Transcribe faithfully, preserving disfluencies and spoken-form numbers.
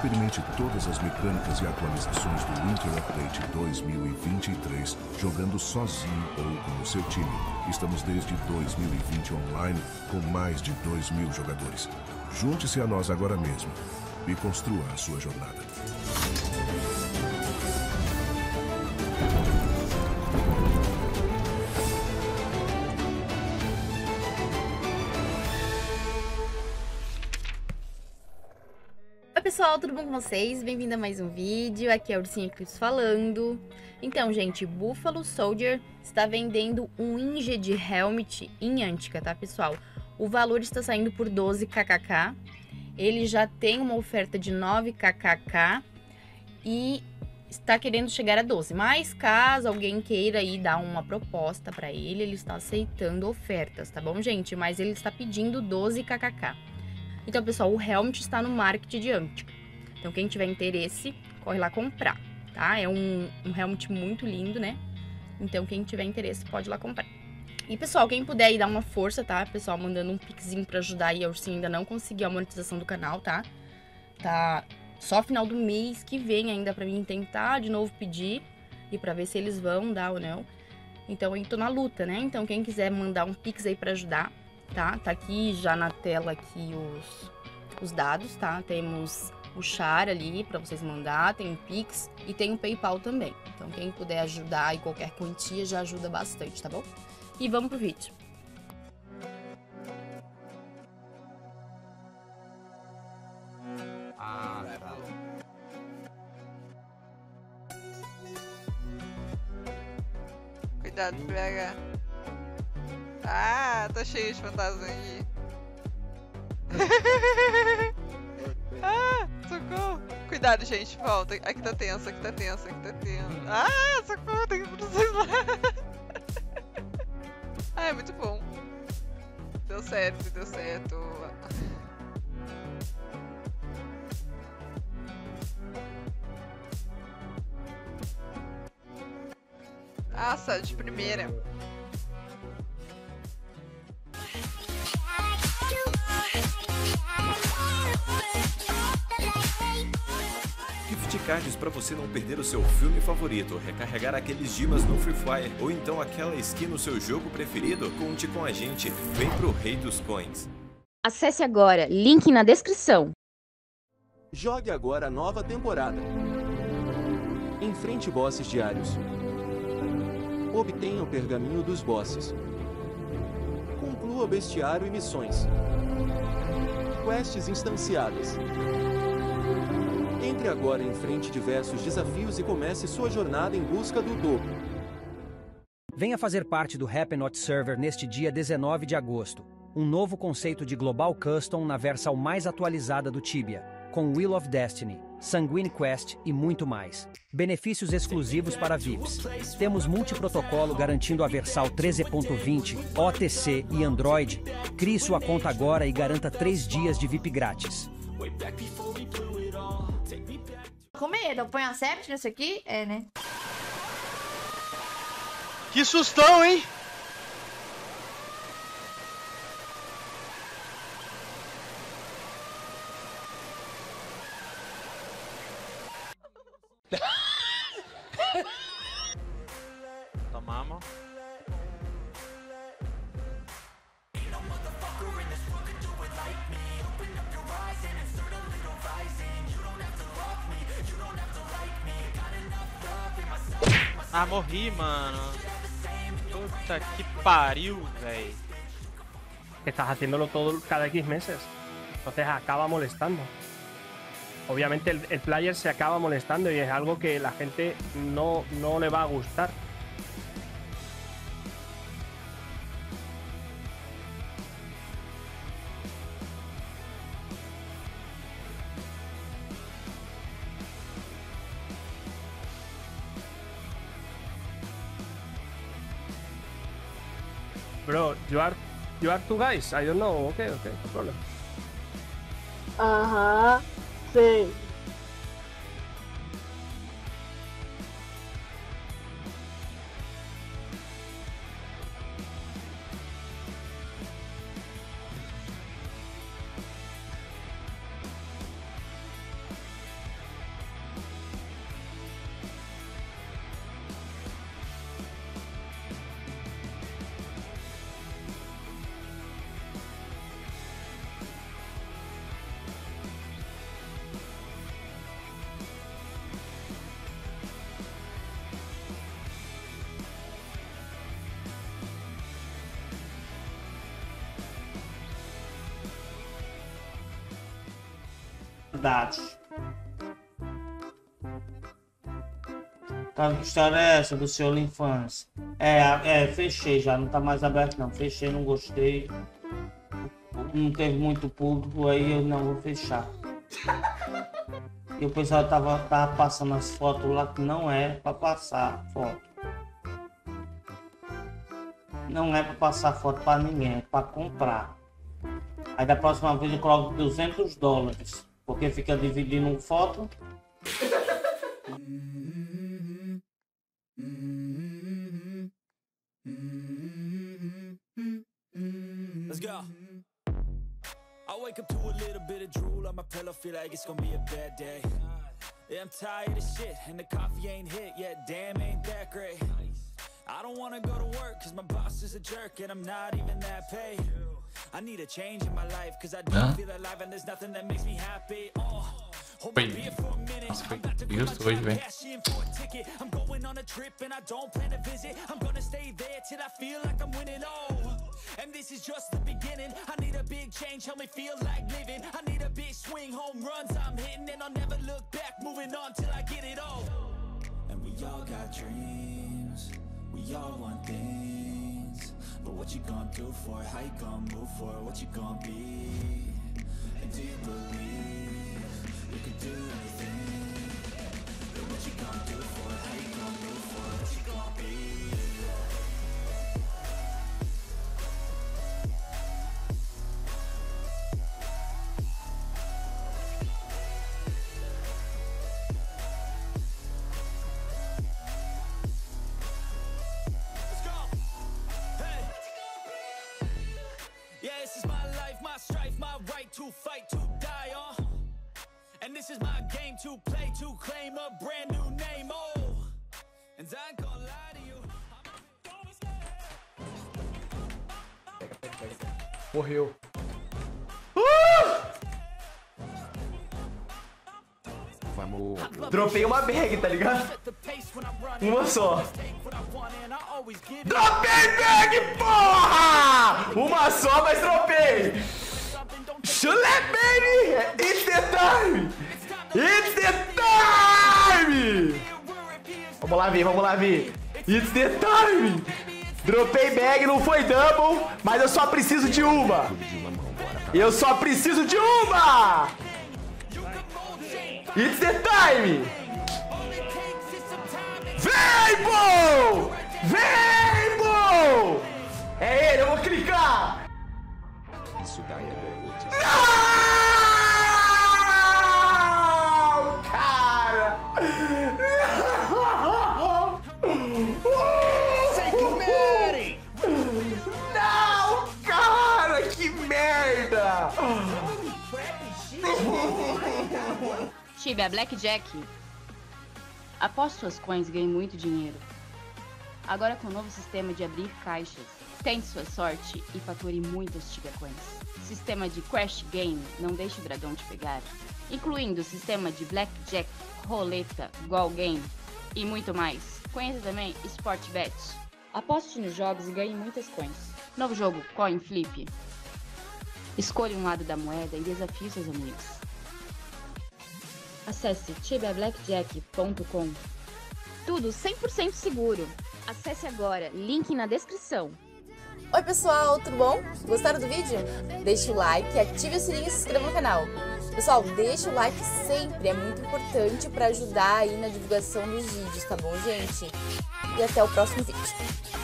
Experimente todas as mecânicas e atualizações do Winter Update dois mil e vinte e três jogando sozinho ou com o seu time. Estamos desde dois mil e vinte online com mais de dois mil jogadores. Junte-se a nós agora mesmo e construa a sua jornada. Oi pessoal, tudo bom com vocês? Bem-vindo a mais um vídeo, aqui é a Ursinha Eclipse falando. Então gente, Buffalo Soldier está vendendo um Inged Helmet em Antica, tá pessoal? O valor está saindo por doze kkk, ele já tem uma oferta de nove kkk e está querendo chegar a doze. Mas caso alguém queira aí dar uma proposta para ele, ele está aceitando ofertas, tá bom gente? Mas ele está pedindo doze kkk. Então, pessoal, o Helmet está no Market de Antica. Então, quem tiver interesse, corre lá comprar, tá? É um, um Helmet muito lindo, né? Então, quem tiver interesse, pode ir lá comprar. E, pessoal, quem puder aí dar uma força, tá? Pessoal, mandando um pixinho pra ajudar aí a Ursinha ainda não conseguiu a monetização do canal, tá? Tá só final do mês que vem ainda pra mim tentar de novo pedir e pra ver se eles vão dar ou não. Então, eu tô na luta, né? Então, quem quiser mandar um pix aí pra ajudar, tá? Tá aqui já na tela aqui os, os dados, tá? Temos o Char ali pra vocês mandar, tem o Pix e tem o PayPal também. Então quem puder ajudar em qualquer quantia já ajuda bastante, tá bom? E vamos pro vídeo. Ah, tá. Cuidado, P H. Ah, tá cheio de fantasma aí. Ah, socorro. Cuidado, gente, volta. Aqui tá tenso, aqui tá tenso, aqui tá tenso. Ah, socorro, tem que ir pra vocês lá. Ah, é muito bom. Deu certo, deu certo. Nossa, de primeira. Gift cards para você não perder o seu filme favorito, recarregar aqueles dimas no Free Fire ou então aquela skin no seu jogo preferido? Conte com a gente, vem pro Rei dos Coins. Acesse agora, link na descrição. Jogue agora a nova temporada. Enfrente bosses diários. Obtenha o pergaminho dos bosses. Conclua bestiário e missões. Quests instanciadas. Entre agora em frente diversos desafios e comece sua jornada em busca do dobro. Venha fazer parte do Happinot Server neste dia dezenove de agosto. Um novo conceito de Global Custom na versão mais atualizada do Tibia, com Wheel of Destiny, Sanguine Quest e muito mais. Benefícios exclusivos para V I Ps. Temos multiprotocolo garantindo a versão treze ponto vinte, O T C e Android. Crie sua conta agora e garanta três dias de V I P grátis. Com medo, põe a sept nesse aqui? É, né? Que sustão, hein? Tomamos. Ah, morri, mano. Puta que pariu, véi. Estás haciéndolo todo cada X meses. Entonces acaba molestando. Obviamente el, el player se acaba molestando y es algo que la gente no, no le va a gustar. Bro, you are you are two guys. I don't know. Okay, okay, no problem. Aham, sei. verdade. Cara, que história é essa do seu OnlyFans? É, é, fechei já, não tá mais aberto não. Fechei, não gostei. Não teve muito público, aí eu não vou fechar. E o pessoal tava, tava passando as fotos lá que não é pra passar foto. Não é pra passar foto pra ninguém, é pra comprar. Aí da próxima vez eu coloco duzentos dólares, porque fica dividindo foto. Let's go. I wake up to a little bit of drool on my pillow, feel like it's gonna be a bad day. Yeah, I'm tired of shit, and the coffee ain't hit yet, damn, ain't that great. I don't wanna go to work, cause my boss is a jerk, and I'm not even that paid. I need a change in my life, cause I don't feel alive, and there's nothing that makes me happy. Oh, hold my beer for a minute, I'm about to put my drunk cash in for a ticket. I'm going on a trip, and I don't plan to visit. I'm gonna stay there till I feel like I'm winning, oh. And this is just the beginning. I need a big change, help me feel like living. I need a big swing, home runs I'm hitting, and I'll never look back, moving on till I get it all. And we all got dreams, we all want things, but what you gonna do for it? How you gonna move for it? What you gonna be? And do you believe you can do anything? But what you gonna do for it? How you gonna move for it? What you gonna be? To fight, to die on, uh. And this is my game to play, to claim a brand new name, oh. And I ain't gonna lie to you. Morreu. Uh! Vamos. Dropei uma bag, tá ligado? Uma só. Dropei bag, porra! Uma só, mas dropei. Chulé, baby! It's the time! It's the time! Vamos lá, Vi, vamos lá, Vi. It's the time! Dropei bag, não foi double, mas eu só preciso de uma. Eu só preciso de uma! It's the time! Vem, bom! Vem, bom! É ele, eu vou clicar! Isso daí é não, cara! Não, cara! Que merda! Tibia Blackjack. Após suas coins, ganhe muito dinheiro. Agora com o novo sistema de abrir caixas, tente sua sorte e fature muitas Tibia Coins. Sistema de Crash Game, não deixe o dragão te pegar. Incluindo o sistema de Blackjack, Roleta, Goal Game e muito mais. Conheça também Sportbet. Aposte nos jogos e ganhe muitas coins. Novo jogo, Coin Flip. Escolha um lado da moeda e desafie seus amigos. Acesse tibia blackjack ponto com. Tudo cem por cento seguro. Acesse agora, link na descrição. Oi pessoal, tudo bom? Gostaram do vídeo? Deixe o like, ative o sininho e se inscreva no canal. Pessoal, deixe o like sempre, é muito importante para ajudar aí na divulgação dos vídeos, tá bom, gente? E até o próximo vídeo.